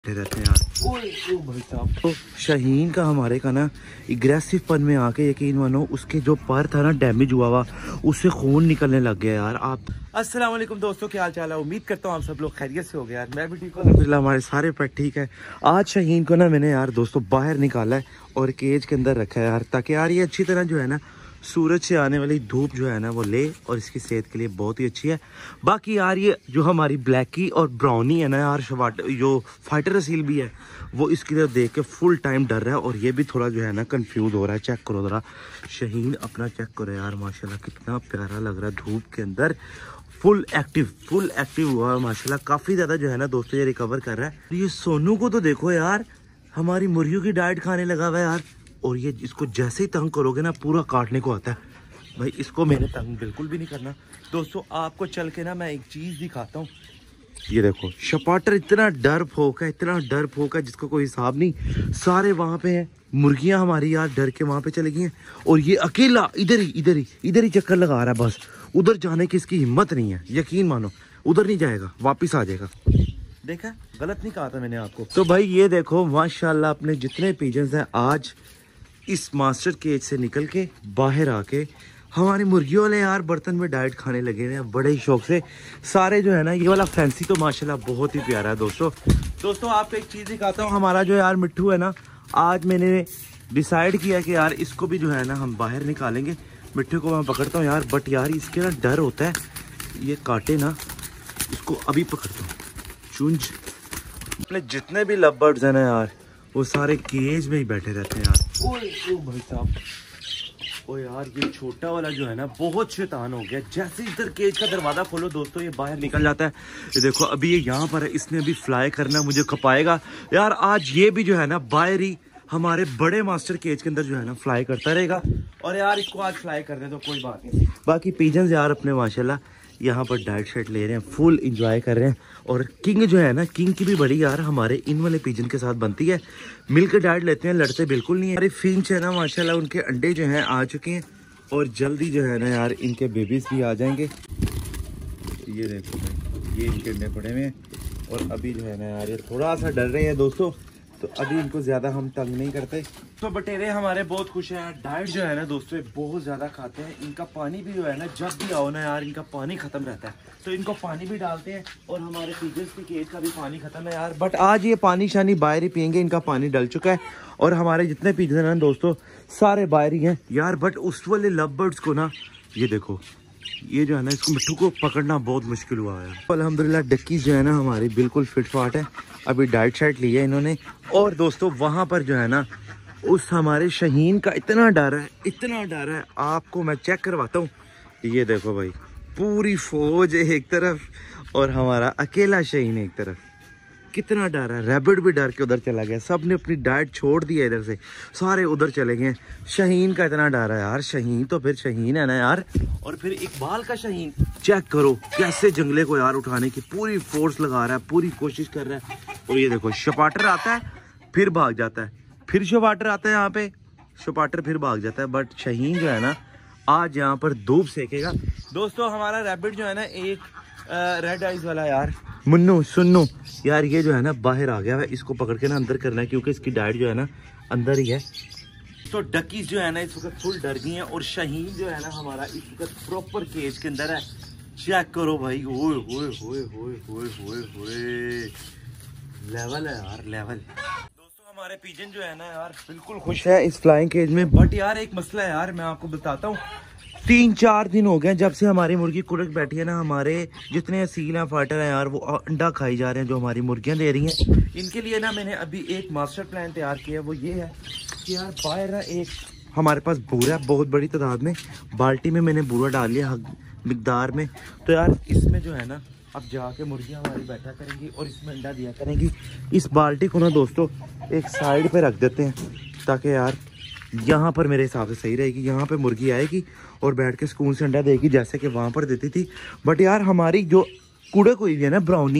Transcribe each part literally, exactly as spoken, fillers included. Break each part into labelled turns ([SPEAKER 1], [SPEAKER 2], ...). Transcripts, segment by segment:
[SPEAKER 1] रहते हैं यार। ओए ओ भाई साहब, तो शाहीन का हमारे का ना एग्रेसिव पन में आके यकीन मानो उसके जो पर था ना डैमेज हुआ हुआ, उससे खून निकलने लग गया यार। आप अस्सलाम वालेकुम दोस्तों, क्या हाल चाल है? उम्मीद करता हूँ आप सब लोग खैरियत से हो गए यार। मैं भी ठीक हूँ अल्हम्दुलिल्लाह, हमारे सारे पेट ठीक है। आज शाहीन को ना मैंने यार दोस्तों बाहर निकाला है और केज के अंदर रखा है यार, ताकि यार ये अच्छी तरह जो है ना सूरज से आने वाली धूप जो है ना वो ले, और इसकी सेहत के लिए बहुत ही अच्छी है। बाकी यार ये जो हमारी ब्लैकी और ब्राउनी है ना यार, जो फाइटर असील भी है वो इसकी तरफ देख के फुल टाइम डर रहा है, और ये भी थोड़ा जो है ना कंफ्यूज हो रहा है। चेक करो जरा शाहीन अपना, चेक करो यार माशाल्लाह कितना प्यारा लग रहा है धूप के अंदर। फुल एक्टिव फुल एक्टिव हुआ है माशाल्लाह, काफ़ी ज़्यादा जो है ना दोस्तों ये रिकवर कर रहा है। ये सोनू को तो देखो यार, हमारी मुर्गियों की डाइट खाने लगा हुआ है यार, और ये इसको जैसे ही तंग करोगे ना पूरा काटने को आता है भाई। इसको मैंने तंग बिल्कुल भी नहीं करना दोस्तों। आपको चल के ना मैं एक चीज़ दिखाता हूँ। ये देखो शपाटर इतना डर फोक है, इतना डर फोक है जिसका कोई हिसाब नहीं। सारे वहाँ पे हैं, मुर्गियाँ हमारी यार डर के वहाँ पे चली गई हैं, और ये अकेला इधर ही इधर ही इधर ही चक्कर लगा रहा है बस। उधर जाने की इसकी हिम्मत नहीं है, यकीन मानो उधर नहीं जाएगा, वापिस आ जाएगा। देखा, गलत नहीं कहा था मैंने आपको। तो भाई ये देखो माशाल्लाह अपने जितने पिजन्स हैं आज इस मास्टर केज से निकल के बाहर आके हमारी मुर्गियों वाले यार बर्तन में डाइट खाने लगे हैं बड़े ही शौक से। सारे जो है ना, ये वाला फैंसी तो माशाल्लाह बहुत ही प्यारा है दोस्तों। दोस्तों आपको एक चीज़ दिखाता हूँ, हमारा जो यार मिट्ठू है ना, आज मैंने डिसाइड किया कि यार इसको भी जो है ना हम बाहर निकालेंगे। मिट्ठू को मैं पकड़ता हूँ यार, बट यार इसके ना डर होता है ये काटे ना, इसको अभी पकड़ता हूँ। चुंज अपने जितने भी लव बर्ड्स हैं ना यार, वो सारे केज में ही बैठे रहते हैं यार। ओए ओ भाई साहब, ओ यार ये छोटा वाला जो है ना बहुत शैतान हो गया। जैसे इधर केज का दरवाजा खोलो दोस्तों, ये बाहर निकल जाता है। ये देखो अभी ये यहाँ पर है, इसने अभी फ्लाई करना, मुझे खपाएगा यार। आज ये भी जो है ना बाहर ही हमारे बड़े मास्टर केज के अंदर जो है ना फ्लाई करता रहेगा, और यार इसको आज फ्लाई कर दे तो कोई बात नहीं। बाकी पिजन्स यार अपने माशाल्लाह यहाँ पर डाइट शाइट ले रहे हैं, फुल इंजॉय कर रहे हैं। और किंग जो है ना, किंग की भी बड़ी यार हमारे इन वाले पिजन के साथ बनती है, मिलकर डाइट लेते हैं, लड़ते बिल्कुल नहीं है। हमारे फिंच है ना माशाल्लाह, उनके अंडे जो हैं आ चुके हैं, और जल्दी जो है ना यार इनके बेबीज भी आ जाएंगे। ये देखो भाई, ये इनके अंडे पड़े हुए हैं, और अभी जो है ना यार ये थोड़ा सा डर रहे हैं दोस्तों, तो अभी इनको ज़्यादा हम तंग नहीं करते। तो बटेरे हमारे बहुत खुश हैं। डाइट जो है ना दोस्तों ये बहुत ज़्यादा खाते हैं। इनका पानी भी जो है ना, जब भी आओ ना यार इनका पानी ख़त्म रहता है, तो इनको पानी भी डालते हैं, और हमारे पिजन्स की केज का भी पानी ख़त्म है यार। बट आज ये पानी शानी बाहर ही पियेंगे, इनका पानी डल चुका है, और हमारे जितने पिजन हैं दोस्तों सारे बाहर ही हैं यार। बट उस वाले लव बर्ड्स को ना, ये देखो ये जो है ना, इसको मिट्टू को पकड़ना बहुत मुश्किल हुआ है। अल्हम्दुलिल्लाह डक्कीज जो है ना हमारी बिल्कुल फिट फाट है, अभी डाइट शाइट ली है इन्होंने। और दोस्तों वहाँ पर जो है ना उस हमारे शाहीन का इतना डर है, इतना डर है, आपको मैं चेक करवाता हूँ। ये देखो भाई पूरी फौज है एक तरफ, और हमारा अकेला शाहीन एक तरफ, कितना डर है। रैबिट भी डर के उधर चला गया, सब ने अपनी डाइट छोड़ दी है, इधर से सारे उधर चले गए। शाहीन का इतना डर है यार, शाहीन तो फिर शाहीन है ना यार। और फिर इकबाल का शाहीन चेक करो कैसे जंगले को यार उठाने की पूरी फोर्स लगा रहा है, पूरी कोशिश कर रहा है। और ये देखो शपाटर आता है फिर भाग जाता है, फिर शपाटर आता है यहाँ पे, शपाटर फिर भाग जाता है। बट शाहीन जो है ना आज यहाँ पर धूप सेकेगा दोस्तों। हमारा रैबिट जो है ना एक रेड आइज वाला यार, मुन्नू सुन्नू यार, ये जो है ना बाहर आ गया है, इसको पकड़ के ना अंदर करना है, क्योंकि इसकी डाइट जो है ना अंदर ही है। तो डकीज जो है ना इस वक्त फुल डर गई हैं, और शाहीन जो है ना हमारा इस वक्त प्रॉपर केज के अंदर है। चेक करो भाई, ओए ओए ओए ओए ओए ओए ओए, लेवल है यार लेवल। दोस्तों हमारे पिजन जो है ना यार बिल्कुल खुश है इस फ्लाइंग केज में। बट यार एक मसला है यार, मैं आपको बताता हूँ। तीन चार दिन हो गए जब से हमारी मुर्गी कुड़क बैठी है ना, हमारे जितने असील हैं फाइटर हैं यार वो अंडा खाई जा रहे हैं जो हमारी मुर्गियां दे रही हैं। इनके लिए ना मैंने अभी एक मास्टर प्लान तैयार किया, वो ये है कि यार बाहर ना एक हमारे पास बूरा बहुत बड़ी तादाद में, बाल्टी में मैंने बूरा डाल लिया मिकदार में। तो यार इसमें जो है ना अब जाके मुर्गियाँ हमारी बैठा करेंगी और इसमें अंडा दिया करेंगी। इस बाल्टी को ना दोस्तों एक साइड पे रख देते हैं, ताकि यार यहाँ पर मेरे हिसाब से सही रहेगी। यहाँ पे मुर्गी आएगी और बैठ के सुकून से अंडा देगी, जैसे कि वहाँ पर देती थी। बट यार हमारी जो कूड़े हुई है ना ब्राउनी,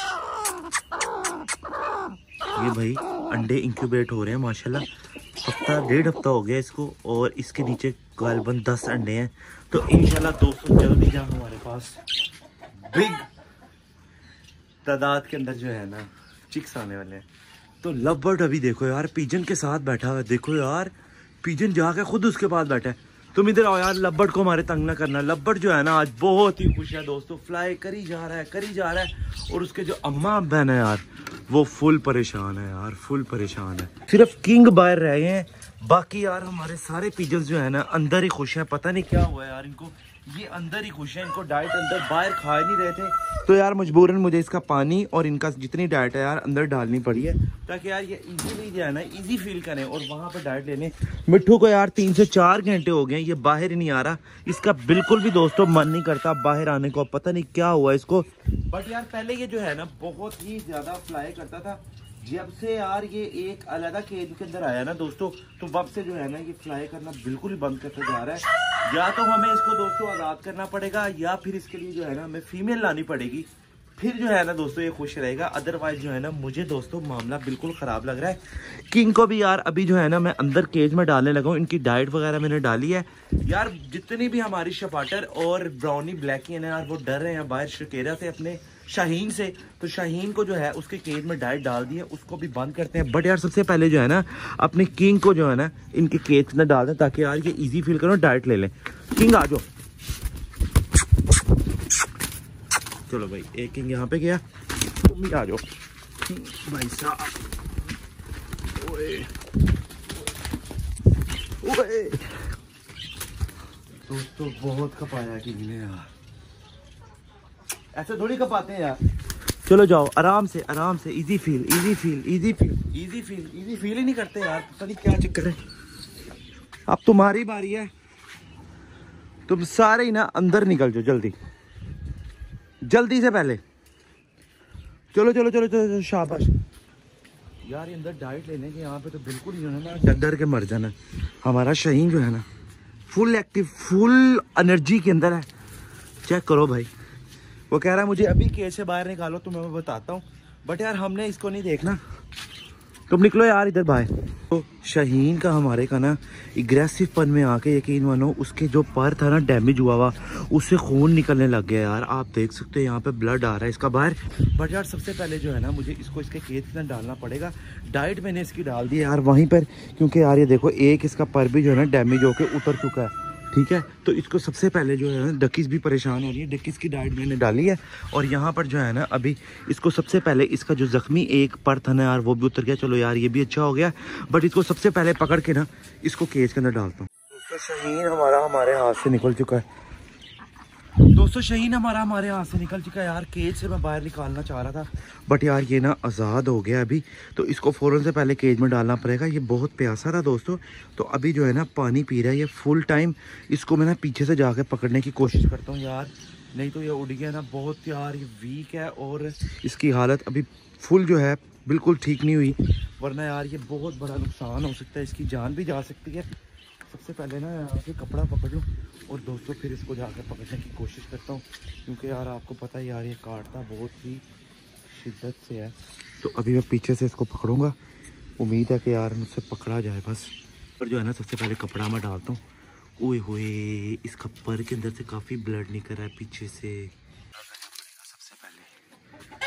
[SPEAKER 1] ये भाई अंडे इंक्यूबेट हो रहे हैं माशाल्लाह, हफ्ता डेढ़ हफ्ता हो गया इसको, और इसके नीचे गालबन दस अंडे हैं। तो इंशाल्लाह दोस्तों जल्दी जहाँ हमारे पास बिग तादाद के अंदर जो है ना चिक्स आने वाले हैं। तो लव बर्ड अभी देखो यार पिजन के साथ बैठा हुआ है। देखो यार पिजन जाके खुद उसके पास बैठा है। तुम इधर आओ यार, लव बर्ड को हमारे तंग ना करना। लव बर्ड जो है ना आज बहुत ही खुश है दोस्तों, फ्लाई करी जा रहा है करी जा रहा है। और उसके जो अम्मा बहन है यार वो फुल परेशान है यार, फुल परेशान है। सिर्फ किंग बाहर रह गए हैं, बाकी यार हमारे सारे पिजन्स जो है ना अंदर ही खुश हैं। पता नहीं क्या हुआ है यार इनको, ये अंदर ही खुश है। इनको डाइट अंदर बाहर खा नहीं रहे थे, तो यार मजबूरन मुझे इसका पानी और इनका जितनी डाइट है यार अंदर डालनी पड़ी है, ताकि यार ये इजीली जो है ना इजी फील करें और वहाँ पे डाइट लेने। मिट्ठू को यार तीन से चार घंटे हो गए ये बाहर ही नहीं आ रहा। इसका बिल्कुल भी दोस्तों मन नहीं करता बाहर आने को, पता नहीं क्या हुआ इसको। बट यार पहले ये जो है ना बहुत ही ज्यादा फ्लाई करता था। जब से यार ये एक अलग केज के अंदर आया ना दोस्तों, तो वब से जो है ना ये फ्लाई करना बिल्कुल ही बंद करते जा रहा है। या तो हमें इसको दोस्तों आज़ाद करना पड़ेगा, या फिर इसके लिए जो है ना हमें फीमेल लानी पड़ेगी, फिर जो है ना दोस्तों ये खुश रहेगा। अदरवाइज जो है ना मुझे दोस्तों मामला बिल्कुल ख़राब लग रहा है। किंग को भी यार अभी जो है ना मैं अंदर केज में डालने लगा हूँ। इनकी डाइट वगैरह मैंने डाली है यार। जितनी भी हमारी शपाटर और ब्राउनी ब्लैकी है ना यार वो डर रहे हैं बाहर शकेरा से, अपने शाहीन से। तो शाहीन को जो है उसके केज में डाइट डाल दी है, उसको भी बंद करते हैं। बट यार सबसे पहले जो है ना अपने किंग को जो है ना इनके केज में डाल दें, ताकि यार ये इजी फील करो, डाइट ले लें। किंग आ जाओ, चलो भाई एक किंग यहाँ पे गया, तुम भी आ जाओ भाई साहब। ओए ओए दोस्तों बहुत खपाया किंग ने यार, ऐसे थोड़ी कपाते हैं यार। चलो जाओ आराम से आराम से, easy feel easy feel easy feel easy feel easy feel ही नहीं करते यार, पता नहीं क्या चक्कर है। अब तुम्हारी बारी है, तुम सारे ही ना अंदर निकल जाओ जल्दी जल्दी से पहले। चलो चलो चलो चलो, चलो शाबाश यार। ये अंदर डाइट लेने के यहाँ पे तो बिल्कुल जो है ना डर डर के मर जाना। हमारा शाहीन जो है ना फुल एक्टिव फुल एनर्जी के अंदर है। चेक करो भाई, वो कह रहा है मुझे अभी केज से बाहर निकालो तो मैं बताता हूँ। बट यार हमने इसको नहीं देखना, तुम निकलो यार इधर बाहर। तो शाहीन का हमारे का ना एग्रेसिव पन में आके यकीन मानो उसके जो पर था ना डैमेज हुआ हुआ, उससे खून निकलने लग गया यार। आप देख सकते हो यहाँ पे ब्लड आ रहा है इसका बाहर। बट यार सबसे पहले जो है ना मुझे इसको इसके केज के अंदर डालना पड़ेगा। डाइट मैंने इसकी डाल दी है यार वहीं पर, क्योंकि यार ये देखो एक इसका पर भी जो है ना डैमेज होकर उतर चुका है। ठीक है, तो इसको सबसे पहले जो है ना डकीज भी परेशान हो रही है, डकीज की डाइट मैंने डाली है। और यहाँ पर जो है ना अभी इसको सबसे पहले इसका जो जख्मी एक पर था ना यार वो भी उतर गया। चलो यार ये भी अच्छा हो गया। बट इसको सबसे पहले पकड़ के ना इसको केज के अंदर डालता हूँ। दोस्तों शाहीन हमारा हमारे हाथ से निकल चुका है। दोस्तों शाहीन हमारा हमारे हाथ से निकल चुका है यार। केज से मैं बाहर निकालना चाह रहा था, बट यार ये ना आज़ाद हो गया अभी। तो इसको फ़ौरन से पहले केज में डालना पड़ेगा। ये बहुत प्यासा था दोस्तों, तो अभी जो है ना पानी पी रहा है ये फुल टाइम। इसको मैं ना पीछे से जाकर पकड़ने की कोशिश करता हूँ यार, नहीं तो ये उड़ गया ना। बहुत यार ये वीक है और इसकी हालत अभी फुल जो है बिल्कुल ठीक नहीं हुई, वरना यार ये बहुत बड़ा नुकसान हो सकता है, इसकी जान भी जा सकती है। सबसे पहले ना यहाँ से कपड़ा पकड़ लूँ और दोस्तों फिर इसको जाकर पकड़ने की कोशिश करता हूँ, क्योंकि यार आपको पता है यार ये काटता बहुत ही शिद्दत से है। तो अभी मैं पीछे से इसको पकड़ूंगा, उम्मीद है कि यार मुझसे पकड़ा जाए बस। पर जो है ना सबसे पहले कपड़ा मैं डालता हूँ। ओए होए इसका पर के अंदर से काफ़ी ब्लड निकल रहा है पीछे से। सबसे पहले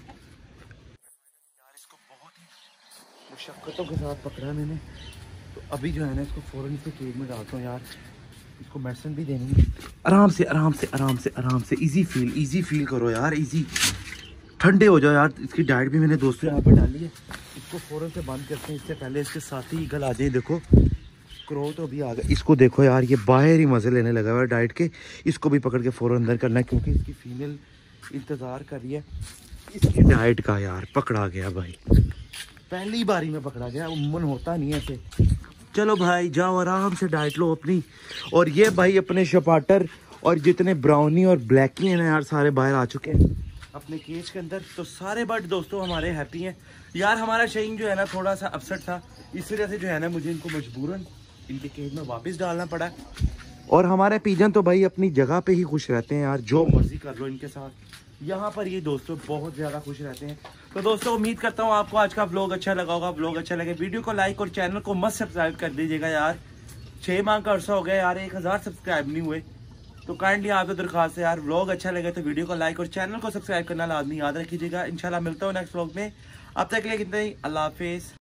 [SPEAKER 1] यार इसको बहुत ही मुशक्क़तों के साथ पकड़ा मैंने। तो अभी जो है ना इसको फ़ौरन इसके केज में डालता हूँ यार। इसको मेडिसिन भी देनी है। आराम से आराम से आराम से आराम से इजी फील इजी फील करो यार, इजी ठंडे हो जाओ यार। इसकी डाइट भी मैंने दोस्तों यहाँ पर डाली है। इसको फ़ौरन से बंद करते हैं, इससे पहले इसके साथ ही ईगल आ जाए। देखो क्रो तो अभी आ गया। इसको देखो यार ये बाहर ही मज़े लेने लगा हुआ है डाइट के। इसको भी पकड़ के फ़ौरन अंदर करना है, क्योंकि इसकी फीमेल इंतज़ार कर रही है इसकी डाइट का। यार पकड़ा गया भाई, पहली बारी में पकड़ा गया। मन होता नहीं है ऐसे। चलो भाई जाओ आराम से डाइट लो अपनी। और ये भाई अपने शपाटर और जितने ब्राउनी और ब्लैकी हैं ना यार सारे बाहर आ चुके हैं अपने केज के अंदर। तो सारे बर्ड दोस्तों हमारे हैप्पी हैं यार। हमारा शाहीन जो है ना थोड़ा सा अपसेट था, इस वजह से जो है ना मुझे इनको मजबूरन इनके केज में वापस डालना पड़ा। और हमारे पिजन तो भाई अपनी जगह पे ही खुश रहते हैं यार, जो मर्जी कर लो इनके साथ। यहाँ पर ये दोस्तों बहुत ज़्यादा खुश रहते हैं। तो दोस्तों उम्मीद करता हूँ आपको आज का व्लॉग अच्छा लगा होगा। व्लॉग अच्छा लगे वीडियो को लाइक और चैनल को मस्त सब्सक्राइब कर दीजिएगा यार। छः माह का अर्सा हो गया यार, एक हज़ार सब्सक्राइब नहीं हुए। तो काइंडली आपसे दरख्वास्त है यार, व्लॉग अच्छा लगे तो वीडियो को लाइक और चैनल को सब्सक्राइब करना लाजमी याद रखिएगा। इंशाल्लाह मिलता हूँ नेक्स्ट व्लॉग में। अब तक के लिए कितना ही, अल्लाह हाफिज।